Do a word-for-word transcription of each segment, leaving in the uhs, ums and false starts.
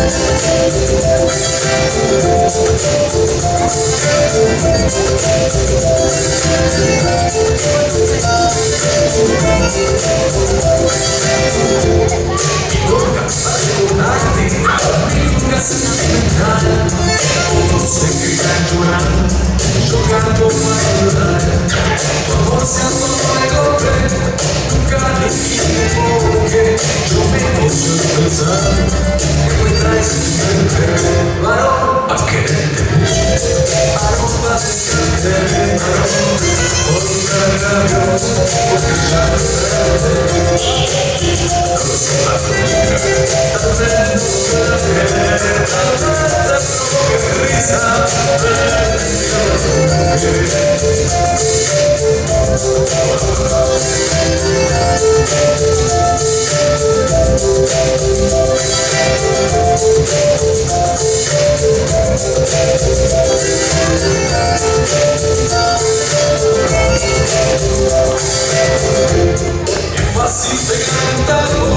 Jogando uma você não vai nunca ninguém porque eu me vou pensando eu entrai sem varão a querer varão vai querer varão outra garoto porque já fácil pegar un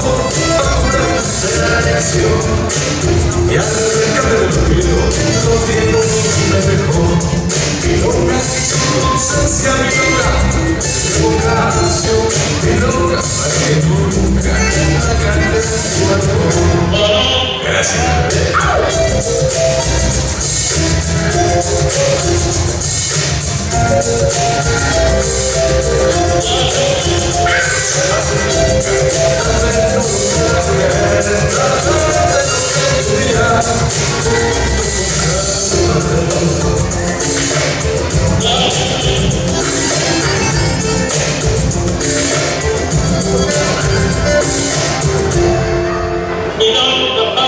y arrancarte del olvido los tiempos me mejor y loca tu ausencia mi loca vocación mi loca para que nunca la cantes tu amor. Gracias. We don't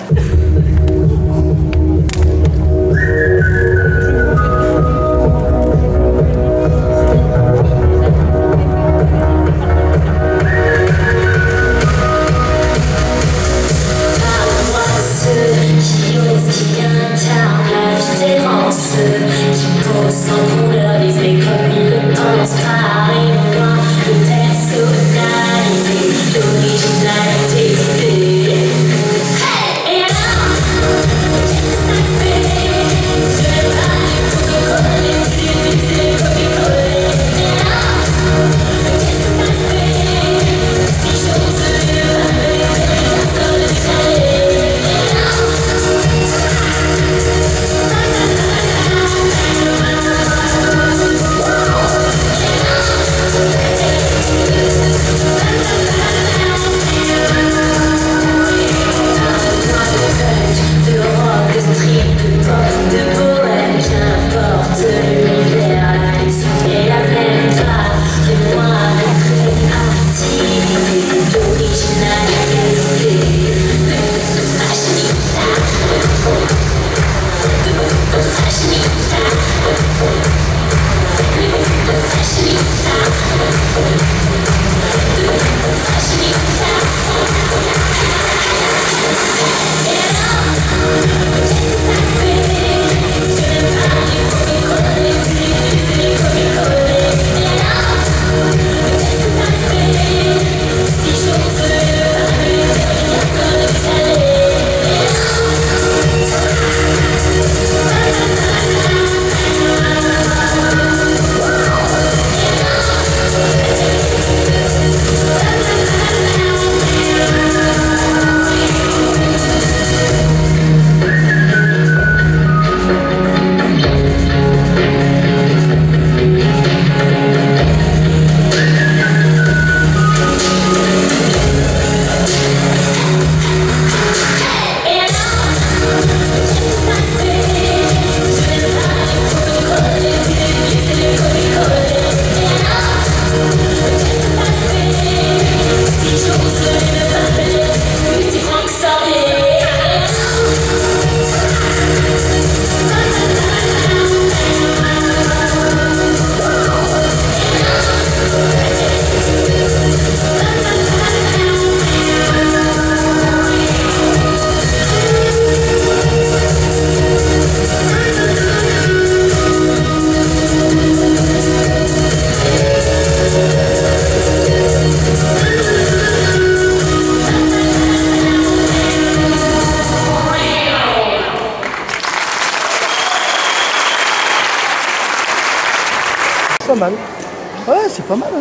Pas mal. Ouais, c'est pas mal. Hein.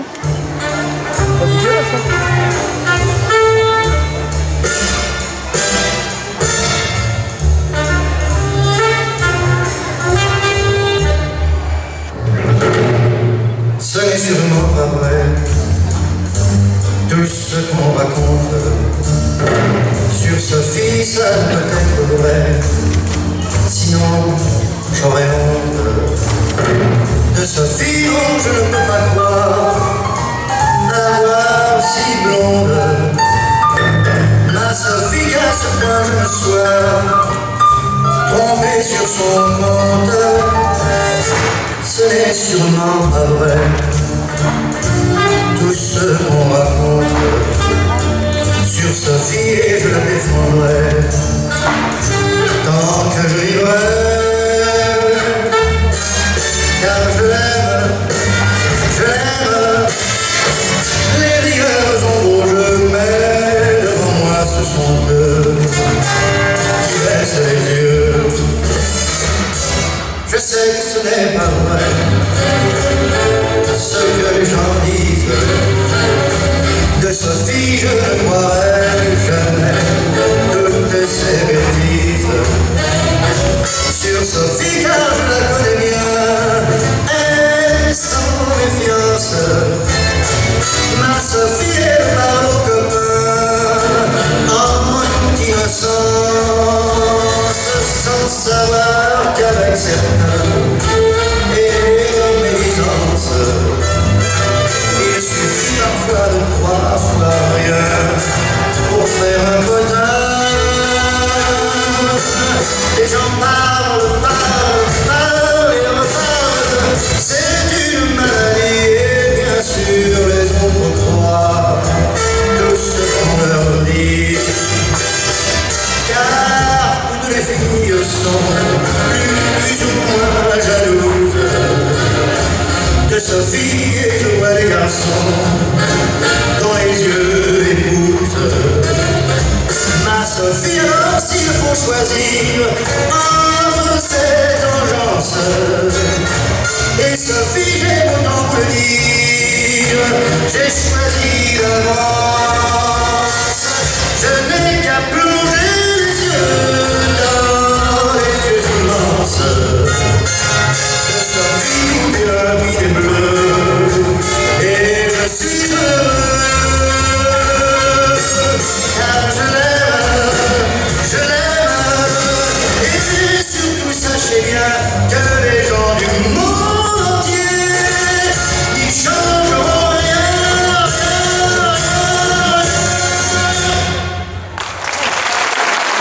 Pas dégueulasse, hein. Ce n'est sûrement pas vrai tout ce qu'on raconte sur Sophie, ça peut être vrai. Sinon, j'aurais honte de Sophie, dont je ne peux pas croire la voir si blonde. Ma Sophie, qu'à ce point je me sois trompé sur son compte. Ce n'est sûrement pas vrai tout ce qu'on raconte sur Sophie, et je la défendrai tant que je vivrai, car je l'aime, je l'aime. Les rigueurs ont beau jeu, mais devant moi ce sont eux qui baissent les yeux. Je sais que ce n'est pas vrai ce que les gens disent de Sophie, je ne croirai jamais toutes ces bêtises sur Sophie, car je la connais bien, elle est sans méfiance. Ma Sophie est par nos copains en innocence, sans savoir qu'avec certains et en médisance, il suffit parfois de croire à rien pour faire un potin. sens plus ou moins jalouse de Sophie et toi les garçons, dont les yeux épousent ma Sophie. Alors s'il faut choisir entre cette engeance et Sophie, j'ai autant vous le dire, j'ai choisi l'avance. Je n'ai qu'à plonger les yeux dans les yeux immenses de Sophie ou bien mis des bleus, et je suis heureux car je l'aime, je l'aime. Et surtout sachez bien que les gens du monde entier n'y changeront rien, rien, rien.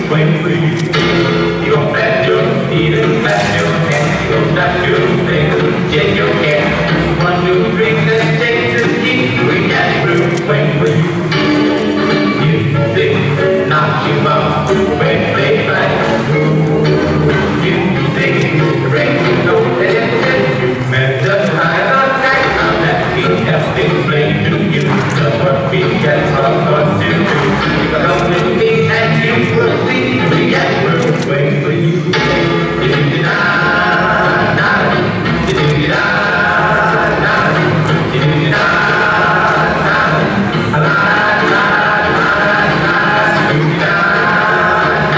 wait for you. You gon' flash your feet and flash your hands. You gon' snap your fingers, shake your hands. One, two, three, let's take the heat. We got room, wait for you. You think, knock you up, wait, wait, right. You think, break, no, let it sit. Man, just hide on tight. I'm that beat, have to explain to you. Just what we get from what to do. Come with me and you will see. We got room, wait for you. Da-da-da, da-da-da, da-da-da, da-da-da.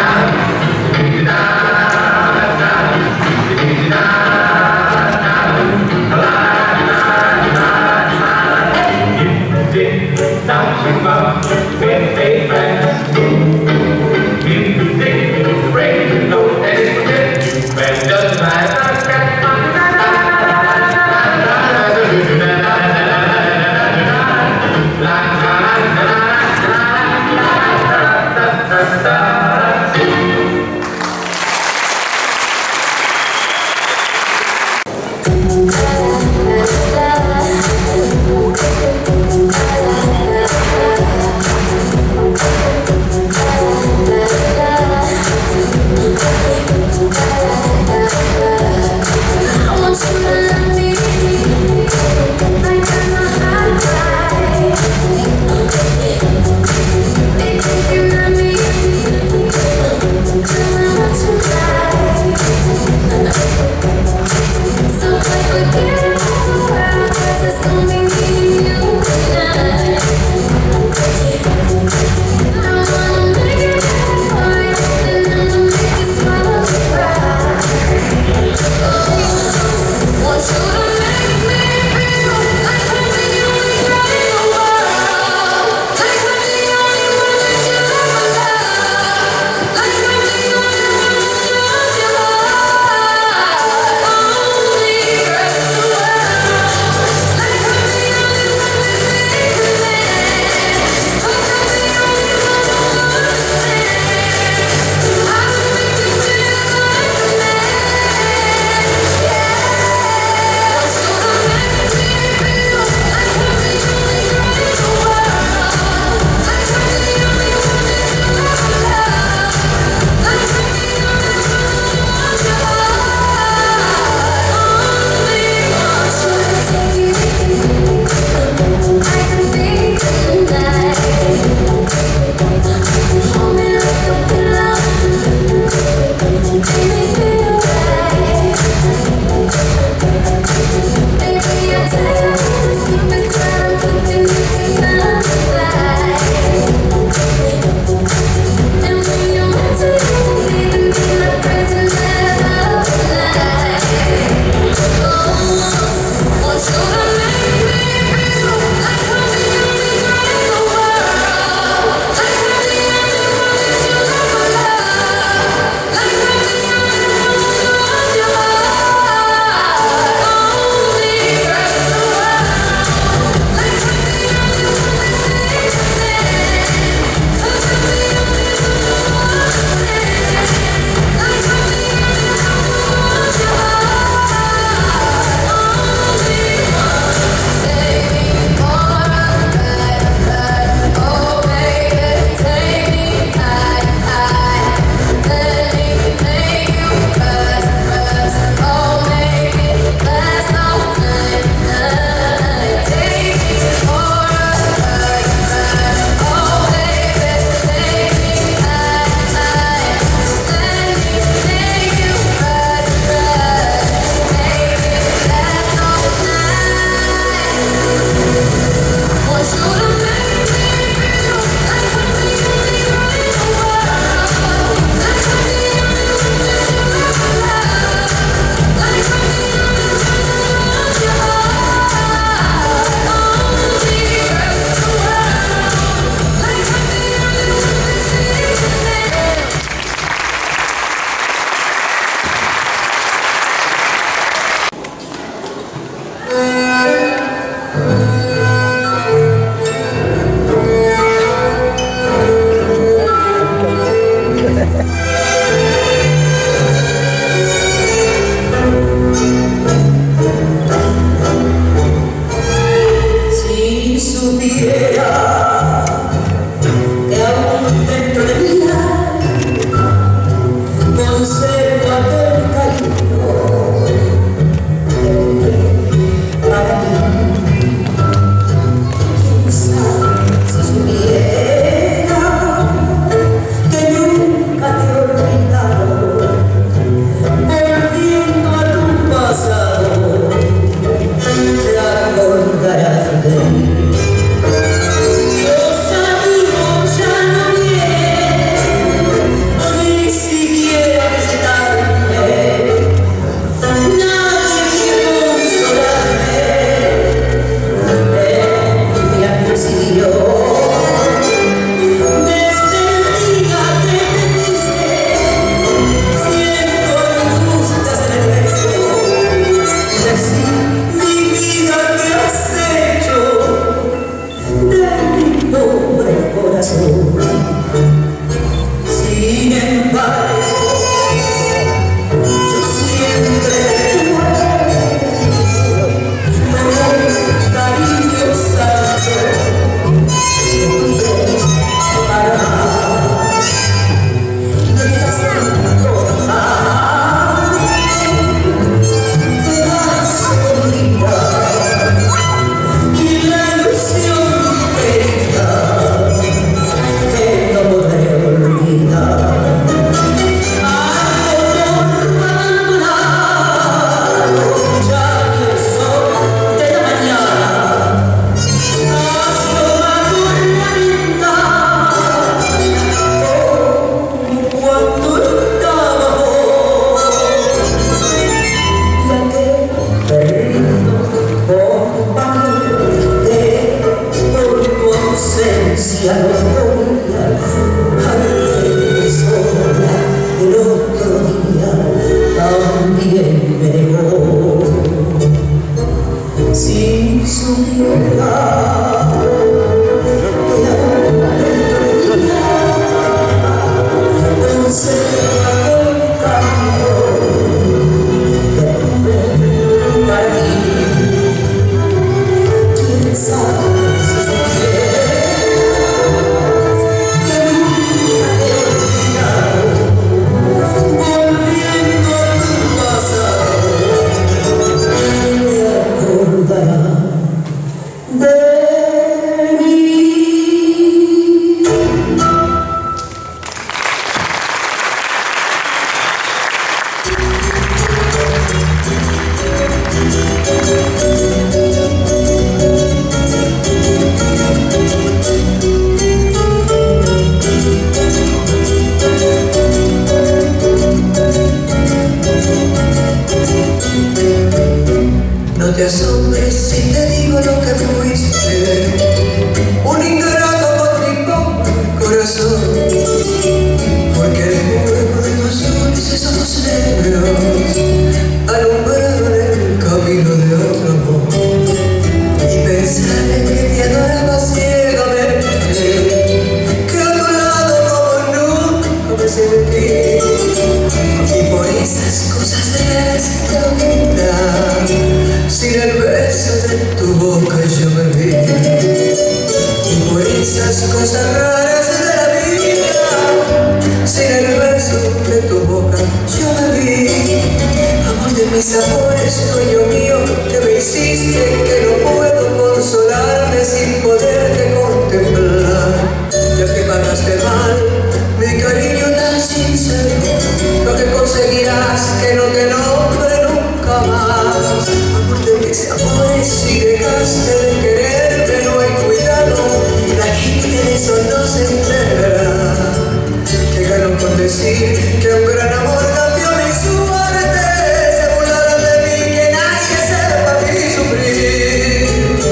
decir que un gran amor cambió mi suerte. Se burlaron de mí, que nadie sepa mi sufrir.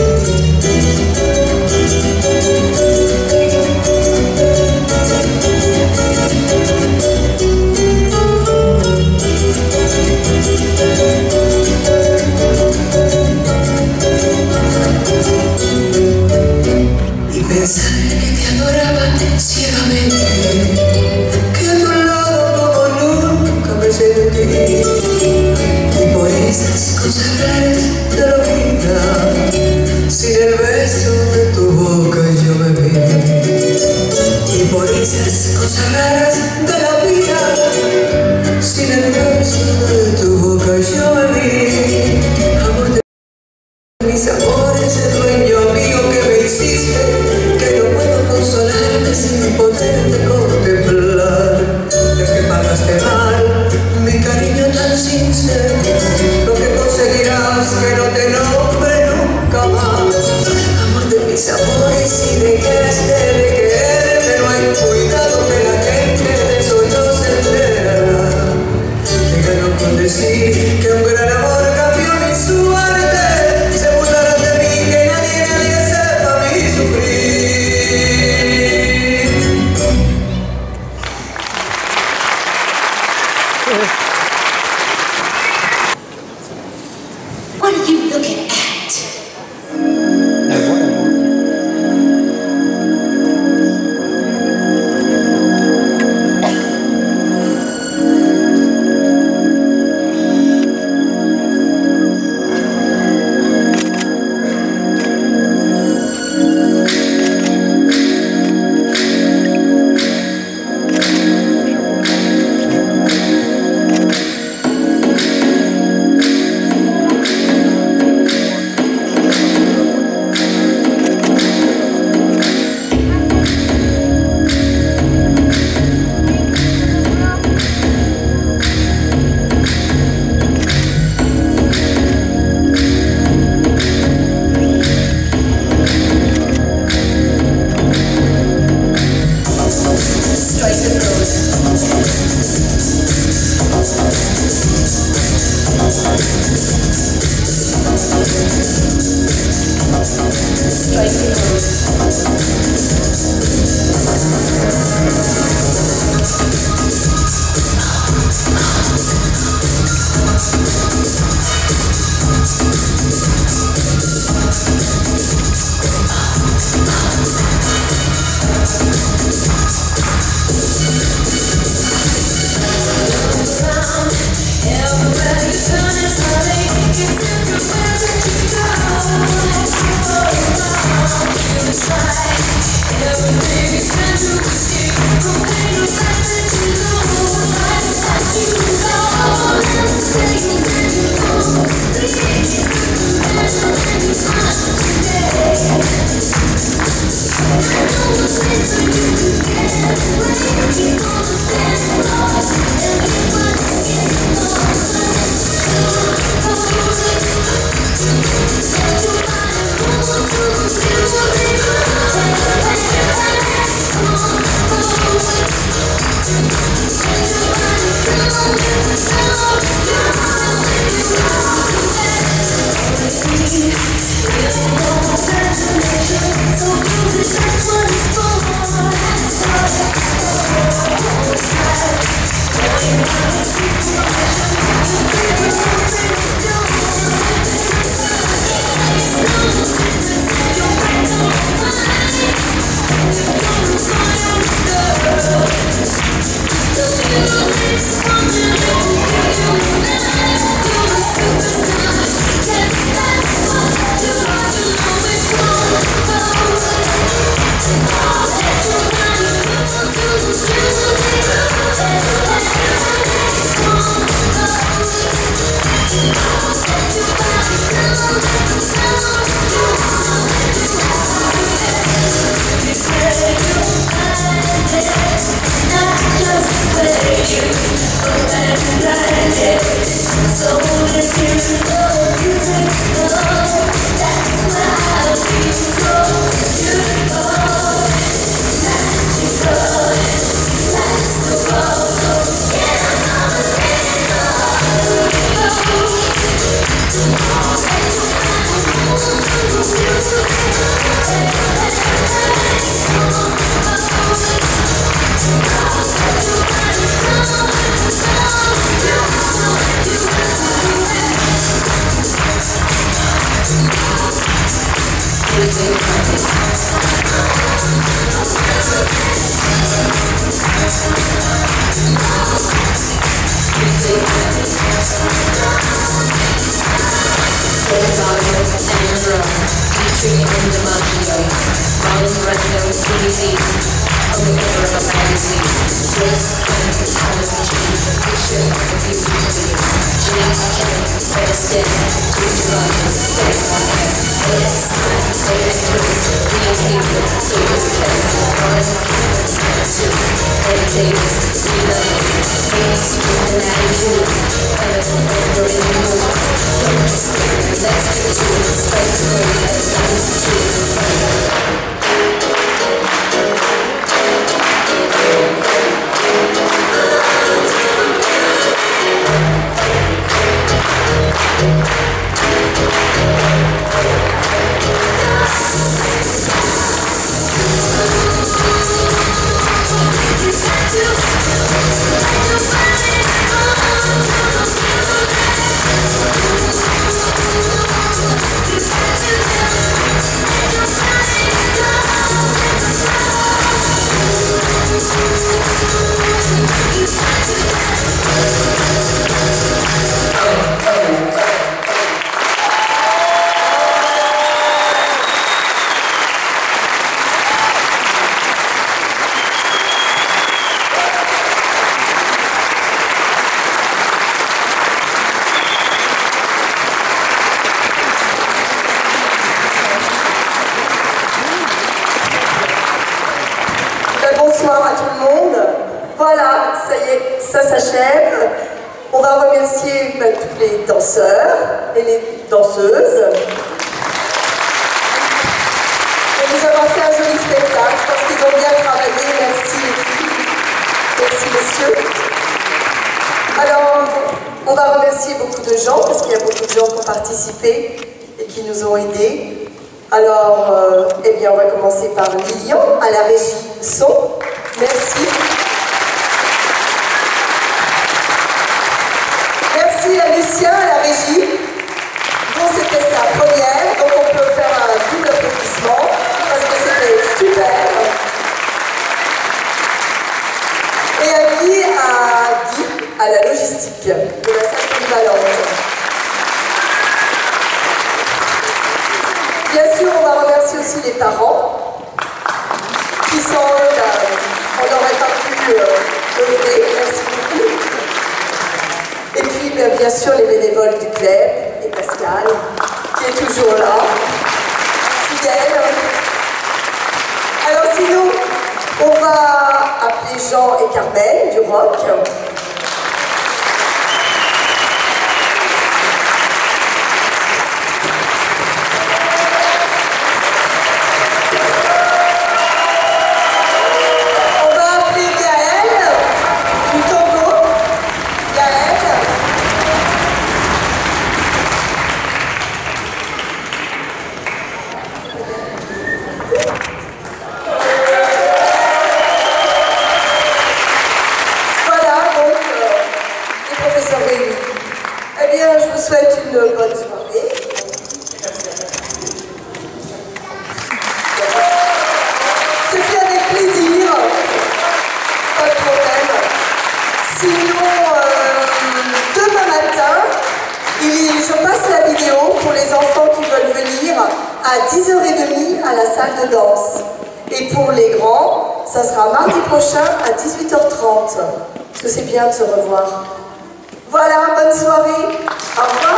Y pensar que te adoraba ciegamente, que a tu lado como nunca me sentí, y por esas cosas raras de la vida, sin el beso de tu boca yo me vi. Y por esas cosas raras de la vida, sin el beso de tu boca yo me vi. Amor de mis amores, el dueño mío que me hiciste, que no puedo consolarte sin poderte contemplar. Ya que pagaste mal mi cariño tan sincero, lo que conseguirás que no te nombre nunca más. Amor de mis amores, si dejaste de quererme, no hay cuidado que la gente de eso no se enterará. Que gano con decir que un gran amor cambió mi suerte. Se burlaron de mí, que nadie, nadie sepa mi sufrir. What are you looking at? Oh, Tricky and DiMaggio, Marlon Brando, Jimmy D, on the cover of a magazine. Grace Kelly, Alice G, picture of a beautiful video. James Kelly, Fred Astaire, Gucci Rogers, Sarah O'Hare, A S I, A S Chris, Liam Neeson, David Kelly, Warren Sue, Ed Davis, Lee Levin, Amy Stewart, and Adam Jules, Ella Amber in the Moon, let's get to it, Spice Girl, as Diamond Cheers. Bonsoir à tout le monde. Voilà, ça y est, ça s'achève. On va remercier bah, tous les danseurs et les danseuses de nous avoir fait un joli spectacle. Je pense qu'ils ont bien travaillé. Merci les filles. Merci messieurs. Alors, on va remercier beaucoup de gens parce qu'il y a beaucoup de gens qui ont participé et qui nous ont aidés. Alors, euh, eh bien, on va commencer par Lilian à la régie son. Merci. Merci à Lucien à la régie, dont c'était sa première, donc on peut faire un double applaudissement parce que c'était super. Et à Guy, à Guy, à la logistique de la salle polyvalente. Bien sûr, on va remercier aussi les parents qui sont là. On n'aurait pas pu euh, œuvrer, merci beaucoup. Et puis, bien, bien sûr, les bénévoles du club, et Pascal, qui est toujours là, fidèle. Alors sinon, on va appeler Jean et Carmen du rock. Je vous souhaite une bonne soirée. Ce fut avec plaisir. Pas de problème. Sinon, euh, demain matin, il, je passe la vidéo pour les enfants qui veulent venir à dix heures trente à la salle de danse. Et pour les grands, ça sera mardi prochain à dix-huit heures trente. Parce que c'est bien de se revoir. Voilà, bonne soirée. Au revoir.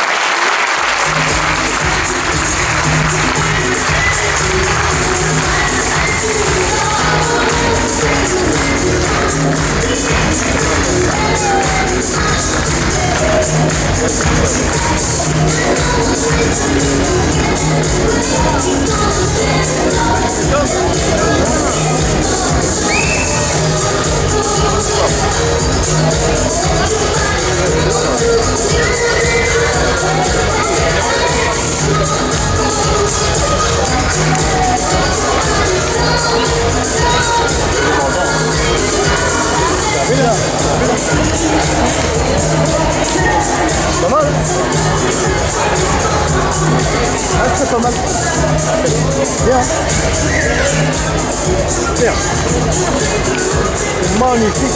Pas mal. Ah, c'est pas mal. Bien. Bien. Magnifique.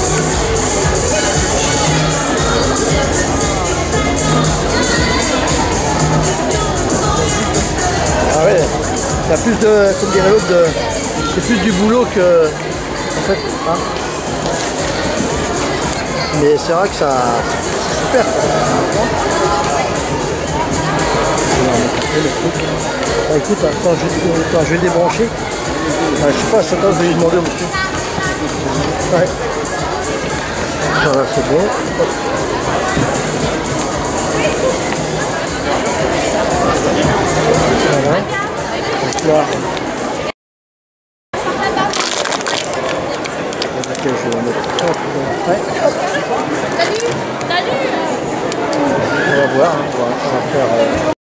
Ah ouais. ouais, il y a plus de, comme dirait l'autre, de, c'est plus du boulot que, en fait, hein. Mais c'est vrai que ça, c'est super. Ah, écoute, attends, je, attends, je vais débrancher. Ah, je sais pas, attends, je vais lui demander au monsieur. Ouais. Voilà, c'est bon. Hop. Voilà. Donc là, je vais la mettre. Hop. Ouais. Hop. Salut. Salut. On va voir, hein. on va, on va faire. Euh...